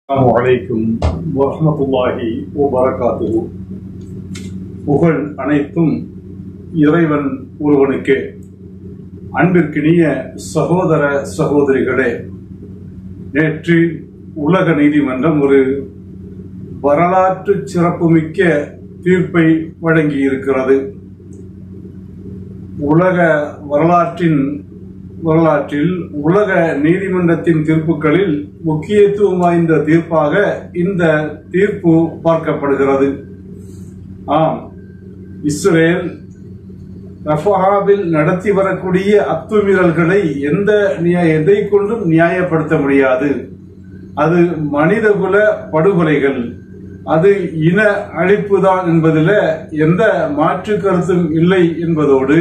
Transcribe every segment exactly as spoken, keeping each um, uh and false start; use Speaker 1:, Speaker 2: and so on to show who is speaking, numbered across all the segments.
Speaker 1: அஸ்ஸலாமு அலைக்கும் வரஹ்மத்துல்லாஹி வபரகாத்துஹு. புகழ் அனைத்தும் இறைவன் ஒருவனுக்கே. அன்பிற்கினிய சகோதர சகோதரிகளே, நேற்று உலக நீதிமன்றம் ஒரு வரலாற்று சிறப்புமிக்க தீர்ப்பை வழங்கியிருக்கிறது. உலக வரலாற்றின் வரலாற்றில் உலக நீதிமன்றத்தின் தீர்ப்புகளில் முக்கியத்துவம் வாய்ந்த தீர்ப்பாக இந்த தீர்ப்பு பார்க்கப்படுகிறது. ஆம், இஸ்ரேல் ரஃபாவில் நடத்தி வரக்கூடிய அத்துமீறல்களை எந்த எதை கொண்டும் நியாயப்படுத்த முடியாது. அது மனிதகுல படுகொலைகள், அது இன அழிப்புதான் என்பதில் எந்த மாற்று கருத்தும் இல்லை என்பதோடு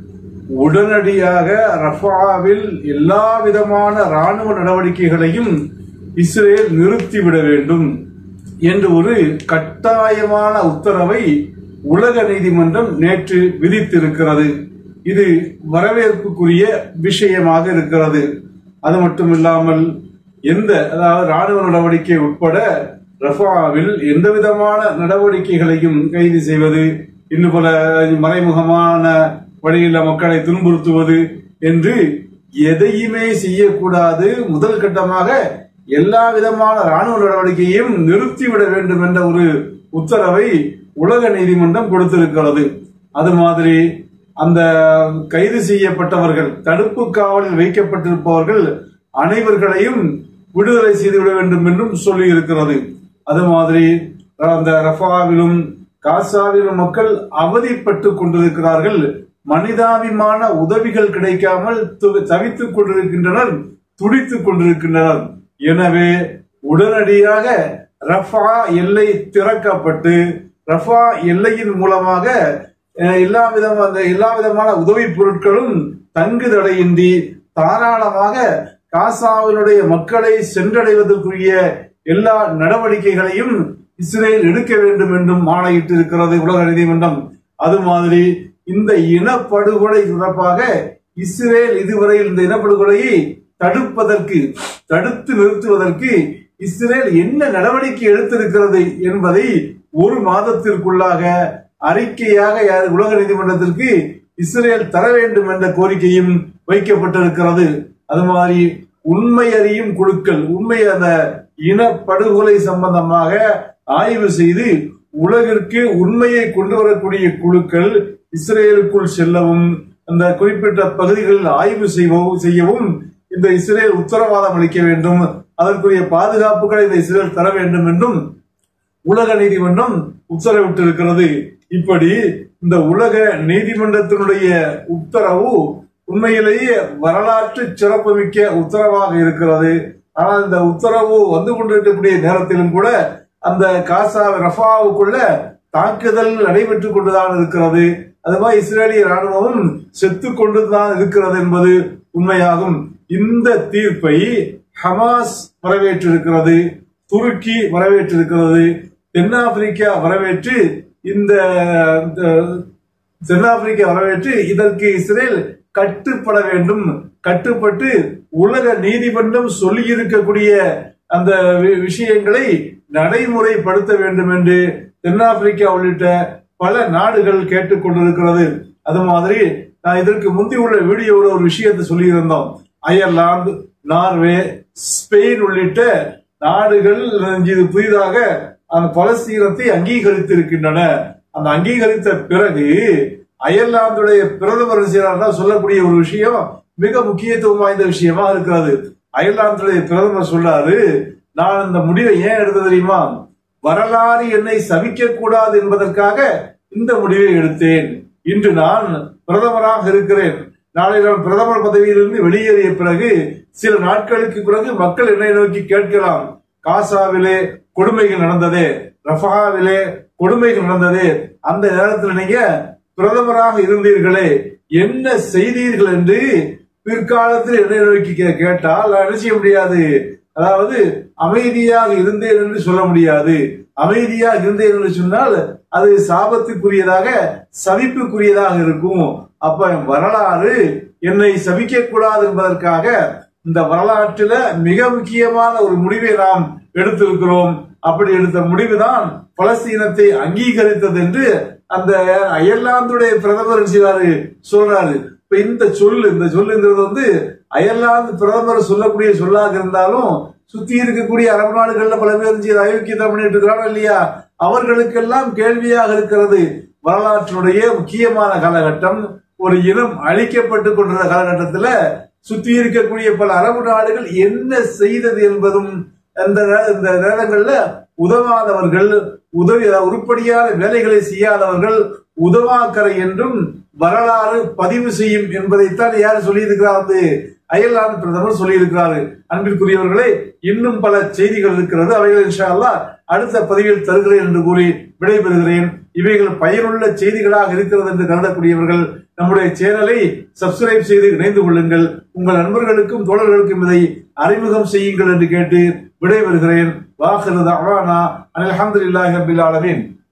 Speaker 1: உடனடியாக ரஃபாவில் எல்லா விதமான ராணுவ நடவடிக்கைகளையும் இஸ்ரேல் நிறுத்திவிட வேண்டும் என்று ஒரு கட்டாயமான உத்தரவை உலக நீதிமன்றம் நேற்று விதித்திருக்கிறது. இது வரவேற்புக்குரிய விஷயமாக இருக்கிறது. அது மட்டுமில்லாமல் எந்த அதாவது ராணுவ நடவடிக்கை உட்பட ரஃபாவில் எந்த விதமான நடவடிக்கைகளையும் கைது செய்வது, இன்னும் பல மறைமுகமான வழியில் மக்களை துன்புறுத்துவது என்று எதையுமே செய்யக்கூடாது. முதல் கட்டமாக எல்லா விதமான ராணுவ நடவடிக்கையையும் நிறுத்திவிட வேண்டும் என்ற ஒரு உத்தரவை உலக நீதிமன்றம் கொடுத்திருக்கிறது. அது மாதிரி அந்த கைது செய்யப்பட்டவர்கள், தடுப்பு காவலில் வைக்கப்பட்டிருப்பவர்கள் அனைவர்களையும் விடுதலை செய்துவிட வேண்டும் என்றும் சொல்லி இருக்கிறது. அது மாதிரி அந்த ரஃபாவிலும் காசாவிலும் மக்கள் அவதிப்பட்டு கொண்டிருக்கிறார்கள். மனிதாபிமான உதவிகள் கிடைக்காமல் தவித்துக் கொண்டிருக்கின்றனர், துடித்துக் கொண்டிருக்கின்றனர். எனவே உடனடியாக ரஃபா எல்லை திறக்கப்பட்டு ரஃபா எல்லையின் மூலமாக எல்லா விதமான எல்லா விதமான உதவி பொருட்களும் தங்கு தடையின்றி தாராளமாக காசாவினுடைய மக்களை சென்றடைவதற்குரிய எல்லா நடவடிக்கைகளையும் இஸ்ரேல் எடுக்க வேண்டும் என்றும் ஆணையிட்டு இருக்கிறது உலக நீதிமன்றம். அது மாதிரி இந்த இனப்படுகொலை தொடர்பாக இஸ்ரேல் இதுவரையில் இந்த இனப்படுகொலையை தடுப்பதற்கு தடுத்து நிறுத்துவதற்கு இஸ்ரேல் என்ன நடவடிக்கை எடுத்திருக்கிறது என்பதை ஒரு மாதத்திற்குள்ளாக அறிக்கையாக உலக நீதிமன்றத்திற்கு இஸ்ரேல் தர வேண்டும் என்ற கோரிக்கையும் வைக்கப்பட்டிருக்கிறது. அது மாதிரி உண்மை அறியும் குழுக்கள், உண்மை அந்த இனப்படுகொலை சம்பந்தமாக ஆய்வு செய்து உலகிற்கு உண்மையை கொண்டு வரக்கூடிய குழுக்கள் இஸ்ரேலுக்குள் செல்லவும் அந்த குறிப்பிட்ட பகுதிகளில் ஆய்வு செய்யவும் இந்த இஸ்ரேல் உத்தரவாதம் அளிக்க வேண்டும். அதற்குரிய பாதுகாப்புகளை இந்த இஸ்ரேல் தர வேண்டும் என்றும் உலக நீதிமன்றம் உத்தரவிட்டிருக்கிறது. இப்படி இந்த உலக நீதிமன்றத்தினுடைய உத்தரவு உண்மையிலேயே வரலாற்று சிறப்புமிக்க உத்தரவாக இருக்கிறது. ஆனால் இந்த உத்தரவு வந்து கொண்டிருக்கக்கூடிய நேரத்திலும் கூட அந்த காசா ரஃபாவுக்குள்ள தாக்குதல் நடைபெற்றுக் கொண்டுதான் இருக்கிறது. அது மாதிரி இஸ்ரேலிய ராணுவமும் செத்து கொண்டுதான் இருக்கிறது என்பது உண்மையாகும். இந்த தீர்ப்பை ஹமாஸ் வரவேற்றிருக்கிறது, துருக்கி வரவேற்றிருக்கிறது, தென்னாப்பிரிக்கா வரவேற்று இந்த தென்னாப்பிரிக்கா வரவேற்று இதற்கு இஸ்ரேல் கட்டுப்பட வேண்டும், கட்டுப்பட்டு உலக நீதிமன்றம் சொல்லி இருக்கக்கூடிய அந்த விஷயங்களை நடைமுறைப்படுத்த வேண்டும் என்று தென்னாப்பிரிக்கா உள்ளிட்ட பல நாடுகள் கேட்டுக் கொண்டிருக்கிறது. அது மாதிரி நான் இதற்கு முந்தி உள்ள வீடியோவில் ஒரு விஷயத்தை சொல்லியிருந்தோம். அயர்லாந்து, நார்வே, ஸ்பெயின் உள்ளிட்ட நாடுகள் இது புதிதாக அந்த பலஸ்தீனத்தை அங்கீகரித்திருக்கின்றன. அந்த அங்கீகரித்த பிறகு அயர்லாந்துடைய பிரதமர் சொல்லக்கூடிய ஒரு விஷயம் மிக முக்கியத்துவம் வாய்ந்த விஷயமா இருக்கிறது. அயர்லாந்துடைய பிரதமர் சொல்றாரு, நான் இந்த முடிவை ஏன் எடுத்த தெரியுமா? வரலாறு என்னை சபிக்க கூடாது என்பதற்காக இந்த முடிவை எடுத்தேன். இன்று நான் பிரதமராக இருக்கிறேன். நாளை நான் பிரதமர் பதவியிலிருந்து வெளியேறிய பிறகு சில நாட்களுக்கு பிறகு மக்கள் என்னை நோக்கி கேட்கலாம், காசாவிலே கொடுமைகள் நடந்ததே, ரஃபாவிலே கொடுமைகள் நடந்ததே, அந்த நேரத்தில் நீங்க பிரதமராக இருந்தீர்களே, என்ன செய்தீர்கள் என்று பிற்காலத்தில் என்னை நோக்கி கேட்டால் என்ன செய்ய முடியாது. அதாவது அமைதியாக இருந்தேன் என்று சொல்ல முடியாது. அமைதியாக இருந்தேன் என்று சொன்னால் அது சாபத்துக்குரியதாக சபிப்புக்குரியதாக இருக்கும். அப்ப வரலாறு என்னை சபிக்க கூடாது என்பதற்காக இந்த வரலாற்றில மிக முக்கியமான ஒரு முடிவை நாம் எடுத்திருக்கிறோம். அப்படி எடுத்த முடிவுதான் பலஸ்தீனத்தை அங்கீகரித்தது என்று அந்த அயர்லாந்துடைய பிரதமர் செய்வாரு சொல்றாரு. இப்ப இந்த சொல்லு இந்த சொல்லுங்கிறது வந்து அயர்லாந்து பிரதமர் சொல்லக்கூடிய சொல்லாக இருந்தாலும் சுத்தி இருக்கக்கூடிய அரபு நாடுகள்ல பல பேர் அயோக்கியத்தை பண்ணிட்டு இருக்கிறாங்க இல்லையா, அவர்களுக்கெல்லாம் கேள்வியாக இருக்கிறது. வரலாற்றுடைய முக்கியமான காலகட்டம், ஒரு இனம் அழிக்கப்பட்டு கொண்டிருந்த காலகட்டத்துல சுத்தி இருக்கக்கூடிய பல அரபு நாடுகள் என்ன செய்தது என்பதும் அந்த இந்த நேரங்கள்ல உதவாதவர்கள், உதவி உருப்படியான வேலைகளை செய்யாதவர்கள் உதவாக்கரை என்றும் வரலாறு பதிவு செய்யும் என்பதைத்தான் யார் சொல்லியிருக்கிறார், வந்து அயர்லாந்து பிரதமர் சொல்லியிருக்கிறாரு. அன்பிற்குரியவர்களே, இன்னும் பல செய்திகள் இருக்கிறது, அவைகள் இன்ஷா அல்லாஹ் அடுத்த பதிவில் தருகிறேன் என்று கூறி விடைபெறுகிறேன். இவைகள் பயனுள்ள செய்திகளாக இருக்கிறது என்று கருதக்கூடியவர்கள் நம்முடைய சேனலை சப்ஸ்கிரைப் செய்து இணைந்து கொள்ளுங்கள். உங்கள் நண்பர்களுக்கும் தோழர்களுக்கும் இதை அறிமுகம் செய்யுங்கள் என்று கேட்டு விடைபெறுகிறேன். வாஹிரு தஅவானா அல்ஹம்துலில்லாஹி ரப்பில் ஆலமீன்.